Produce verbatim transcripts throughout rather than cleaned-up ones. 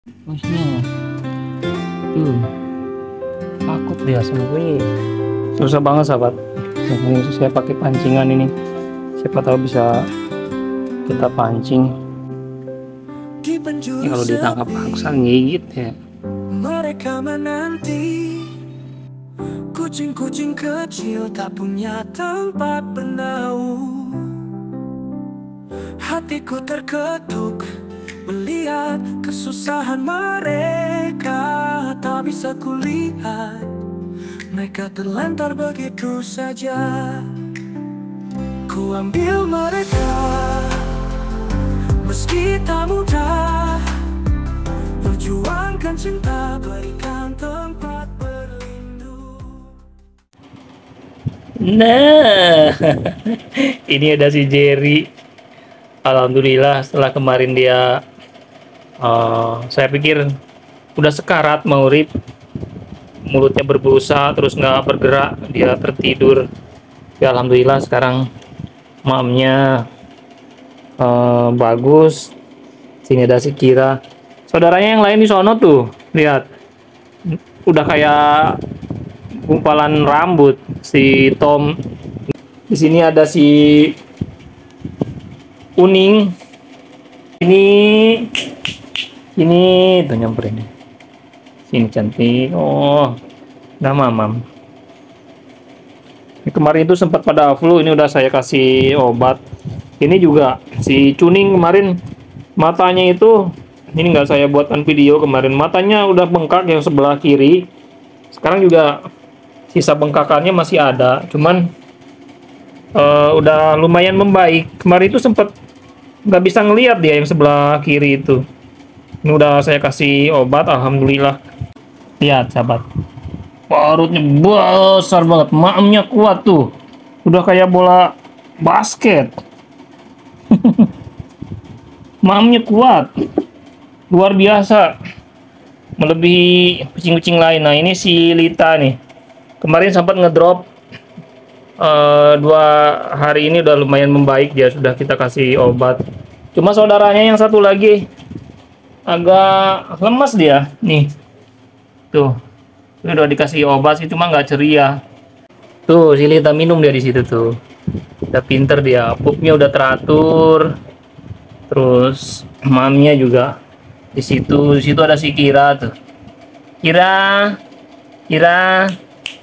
bosnya tuh takut dia sembunyi. Susah banget sahabat. Ini saya pakai pancingan ini, siapa tahu bisa kita pancing. Ini kalau ditangkap paksa gigit ya. Mereka menanti kucing-kucing kecil tak punya tempat bernaung. Hatiku terketuk melihat kesusahan mereka. Tak bisa kulihat mereka terlantar begitu saja. Ku ambil mereka meski tak mudah. Perjuangkan cinta, berikan tempat berlindung. Nah, ini ada si Jerry. Alhamdulillah setelah kemarin dia, uh, saya pikir udah sekarat mau rip, mulutnya berbusa terus nggak bergerak, dia tertidur. Ya alhamdulillah sekarang mamnya uh, bagus. Sini ada si Kira. Saudaranya yang lain di sono tuh, lihat, udah kayak gumpalan rambut si Tom. Di sini ada si Uning. Ini, ini tuh nyamperin. Sini cantik. Oh, udah mamam. Ini kemarin itu sempat pada flu, ini udah saya kasih obat. Ini juga si Cuning kemarin matanya itu, ini nggak saya buatkan video kemarin, matanya udah bengkak yang sebelah kiri. Sekarang juga sisa bengkakannya masih ada, cuman uh, udah lumayan membaik. Kemarin itu sempat nggak bisa ngelihat dia yang sebelah kiri itu. Ini udah saya kasih obat, alhamdulillah. Lihat sahabat, perutnya besar banget, maemnya kuat tuh, udah kayak bola basket. Maemnya kuat, luar biasa, melebihi kucing-kucing lain. Nah ini si Lita nih, kemarin sempat ngedrop, uh, dua hari ini udah lumayan membaik, dia sudah kita kasih obat. Cuma saudaranya yang satu lagi agak lemas dia nih, tuh ini udah dikasih obat sih cuma nggak ceria. Tuh si Lita minum dia di situ tuh, udah pinter dia, pupnya udah teratur. Terus mamnya juga di situ, di situ ada si Kira tuh. Kira, Kira.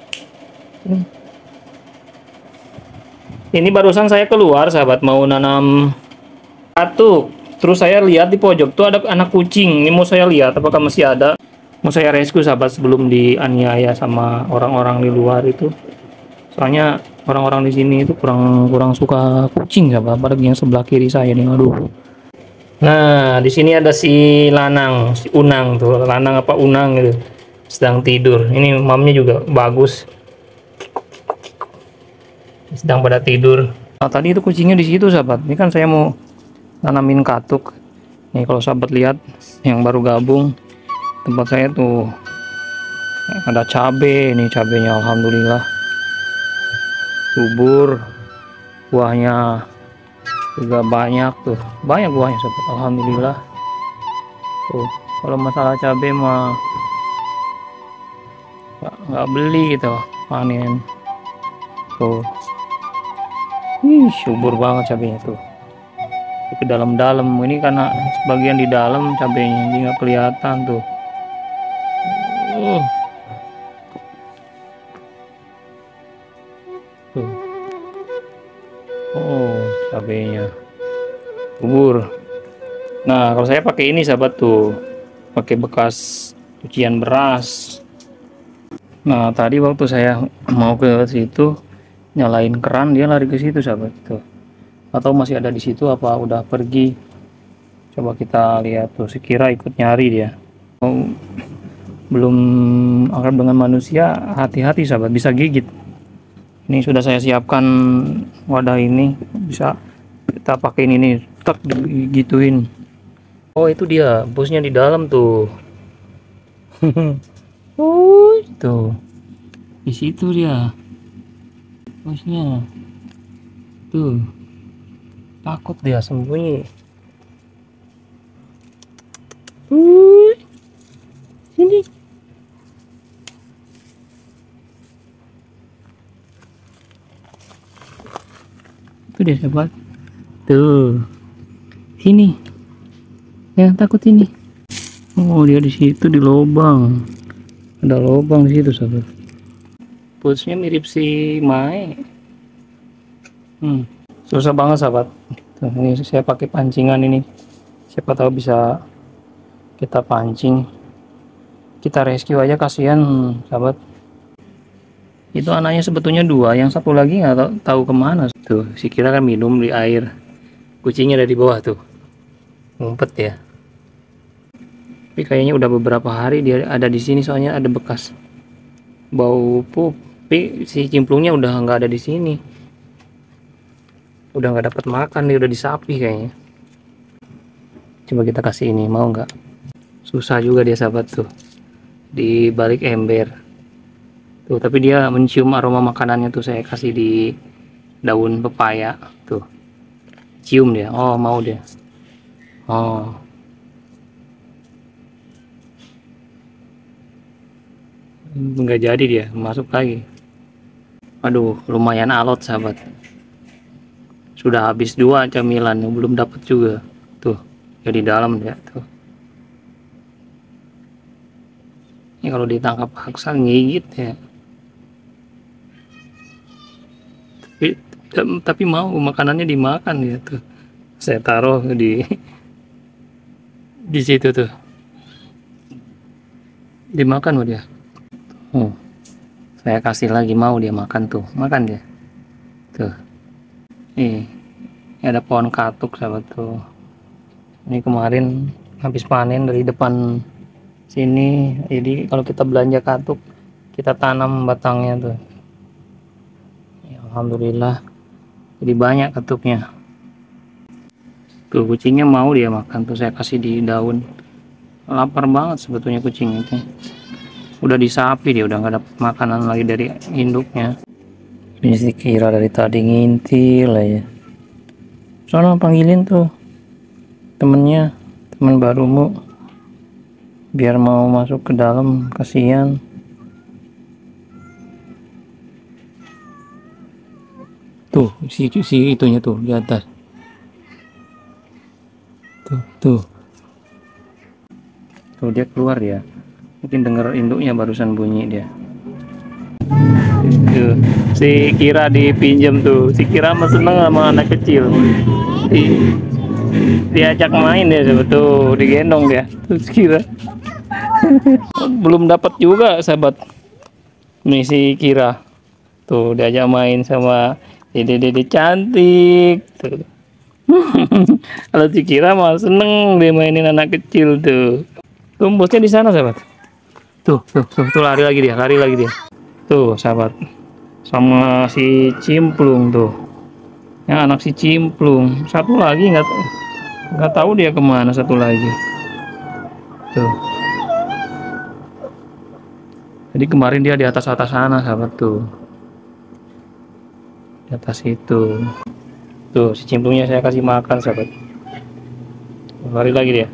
Ini barusan saya keluar sahabat mau nanam katuk. Terus saya lihat di pojok tuh ada anak kucing. Ini mau saya lihat apakah masih ada. Mau saya rescue sahabat sebelum dianiaya sama orang-orang di luar itu. Soalnya orang-orang di sini itu kurang kurang suka kucing sahabat. Apalagi yang sebelah kiri saya nih, aduh. Nah, di sini ada si Lanang, si Unang tuh, Lanang apa Unang gitu, sedang tidur. Ini mamnya juga bagus, sedang pada tidur. Nah, tadi itu kucingnya di situ, sahabat. Ini kan saya mau nanamin katuk. Nih kalau sahabat lihat, yang baru gabung tempat saya tuh ada cabe. Ini cabenya, alhamdulillah, subur, buahnya juga banyak tuh, banyak buahnya sobat, alhamdulillah. Tuh kalau masalah cabai mah nggak beli gitu, panen tuh. Ih, subur banget cabenya tuh, ke dalam-dalam. Ini karena sebagian di dalam cabenya, jadi nggak kelihatan tuh. uh. Tuh. Oh, cabenya subur. Nah, kalau saya pakai ini sahabat tuh, pakai bekas cucian beras. Nah, tadi waktu saya mau ke situ nyalain keran, dia lari ke situ sahabat tuh. Atau masih ada di situ apa udah pergi? Coba kita lihat tuh, sekira ikut nyari dia. Oh, belum akrab dengan manusia, hati-hati sahabat, bisa gigit. Ini sudah saya siapkan wadah ini, bisa kita pakai ini nih, tak gituin. Oh itu dia, bosnya di dalam tuh. Oh itu, di situ dia, bosnya. Tuh, takut dia sembunyi. Uh, deh sahabat. Tuh, sini, jangan takut ini. Oh, dia di situ di lubang, ada lubang di situ sahabat. Putsnya mirip si Mae. Hmm, susah banget sahabat. Tuh, ini saya pakai pancingan ini, siapa tahu bisa kita pancing, kita rescue aja, kasihan sahabat. Itu anaknya sebetulnya dua, yang satu lagi nggak tahu, tahu kemana. Tuh, si Kira kan minum di air, kucingnya ada di bawah tuh, ngumpet ya. Tapi kayaknya udah beberapa hari dia ada di sini, soalnya ada bekas bau pup. Tapi si cimplungnya udah nggak ada di sini, udah nggak dapat makan, dia udah disapi kayaknya. Coba kita kasih ini, mau nggak? Susah juga dia sahabat tuh, di balik ember. Tuh, tapi dia mencium aroma makanannya tuh, saya kasih di daun pepaya. Tuh, cium dia. Oh, mau dia. Oh. Nggak jadi dia, masuk lagi. Aduh, lumayan alot sahabat. Sudah habis dua camilan, belum dapat juga. Tuh, jadi dalam dia tuh. Ini kalau ditangkap paksa ngigit ya. Tapi, tapi mau makanannya dimakan ya tuh. Saya taruh di di situ tuh. Dimakan loh dia. Oh. Saya kasih lagi, mau dia makan tuh. Makan dia. Tuh. Nih, ini ada pohon katuk sahabat tuh. Ini kemarin habis panen dari depan sini. Jadi kalau kita belanja katuk, kita tanam batangnya tuh. Alhamdulillah, jadi banyak katuknya. Tuh, kucingnya mau dia makan tuh, saya kasih di daun. Lapar banget sebetulnya kucing itu. Udah disapi dia, udah nggak dapat makanan lagi dari induknya. Ini si Kira dari tadi ngintil aja. Soalnya panggilin tuh temennya, teman barumu, biar mau masuk ke dalam, kasihan. Tuh, si, si itunya tuh di atas. Tuh, tuh. Tuh, dia keluar ya. Mungkin dengar induknya barusan bunyi dia. Tuh, si Kira dipinjam tuh. Si Kira mah seneng sama anak kecil. Di, diajak main ya, tuh, digendong dia. Tuh, si Kira. Belum dapat juga sahabat. Nih si Kira. Tuh, diajak main sama Dede-dede cantik tuh. Kalau si Kira malah seneng dia mainin anak kecil tuh. Tuh, bosnya di sana sahabat. Tuh, tuh, tuh, tuh, lari lagi dia, lari lagi dia. Tuh sahabat, sama si Cimplung tuh. Ya, anak si Cimplung. Satu lagi nggak nggak tahu dia kemana, satu lagi. Tuh. Jadi kemarin dia di atas atas sana sahabat tuh. Di atas itu. Tuh, si cimplungnya saya kasih makan sahabat. Lari lagi dia.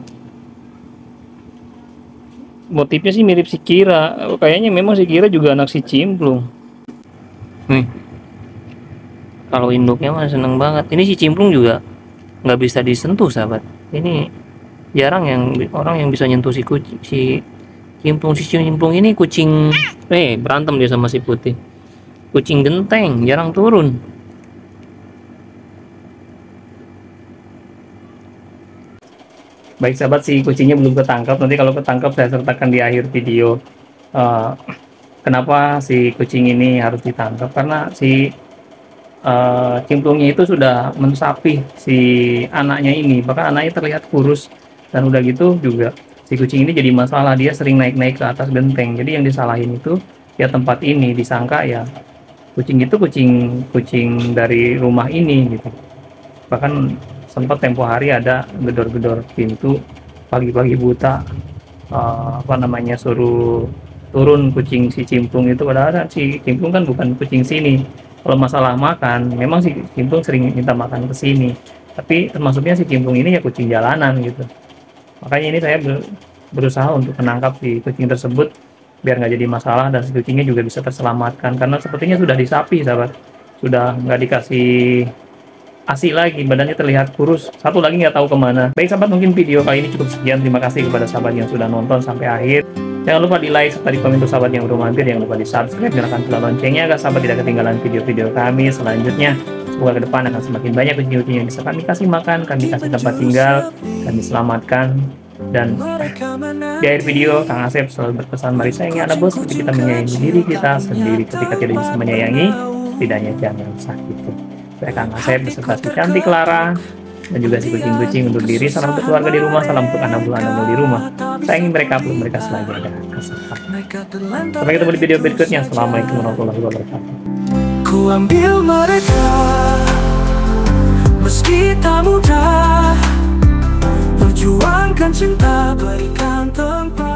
Motifnya sih mirip si Kira. Kayaknya memang si Kira juga anak si Cimplung. Nih, kalau induknya mah seneng banget. Ini si Cimplung juga nggak bisa disentuh sahabat. Ini jarang yang orang yang bisa nyentuh si kucing, si Cimplung. Si Cimplung ini kucing, eh berantem dia sama si Putih. Kucing genteng, jarang turun. Baik sahabat, si kucingnya belum ketangkap. Nanti kalau ketangkap saya sertakan di akhir video. Uh, kenapa si kucing ini harus ditangkap? Karena si uh, Cimplungnya itu sudah mensapi si anaknya ini. Bahkan anaknya terlihat kurus. Dan udah gitu juga si kucing ini jadi masalah. Dia sering naik-naik ke atas genteng. Jadi yang disalahin itu ya tempat ini, disangka ya kucing itu kucing kucing dari rumah ini gitu. Bahkan sempat tempo hari ada gedor-gedor pintu pagi-pagi buta, uh, apa namanya, suruh turun kucing si Cimplung itu. Padahal si Cimplung kan bukan kucing sini. Kalau masalah makan, memang si Cimplung sering minta makan ke sini. Tapi termasuknya si Cimplung ini ya kucing jalanan gitu. Makanya ini saya berusaha untuk menangkap si kucing tersebut biar nggak jadi masalah dan si kucingnya juga bisa terselamatkan, karena sepertinya sudah disapi sahabat, sudah nggak dikasih asik lagi, badannya terlihat kurus. Satu lagi nggak tahu kemana. Baik sahabat, mungkin video kali ini cukup sekian. Terima kasih kepada sahabat yang sudah nonton sampai akhir. Jangan lupa di like serta di komen untuk sahabat yang belum mampir. Jangan lupa di subscribe, nyalakan tombol loncengnya agar sahabat tidak ketinggalan video-video kami selanjutnya. Semoga ke depan akan semakin banyak kucing-kucing yang bisa kami kasih makan, kami kasih tempat tinggal, kami selamatkan. Dan di akhir video, Kang Asep selalu berpesan, mari sayangi anak bos seperti kita menyayangi diri kita sendiri. Ketika tidak bisa menyayangi, setidaknya jangan sakiti. Saya Kang Asep beserta si cantik Clara dan juga si kucing-kucing untuk diri. Salam untuk keluarga di rumah, salam untuk anak buah anak di rumah. Sayangi mereka belum mereka selagi ada kesempatan. Sampai ketemu di video berikutnya. Assalamualaikum warahmatullahi wabarakatuh. Ku ambil mereka meski tak mudah, perjuangkan cinta, berikan tempat.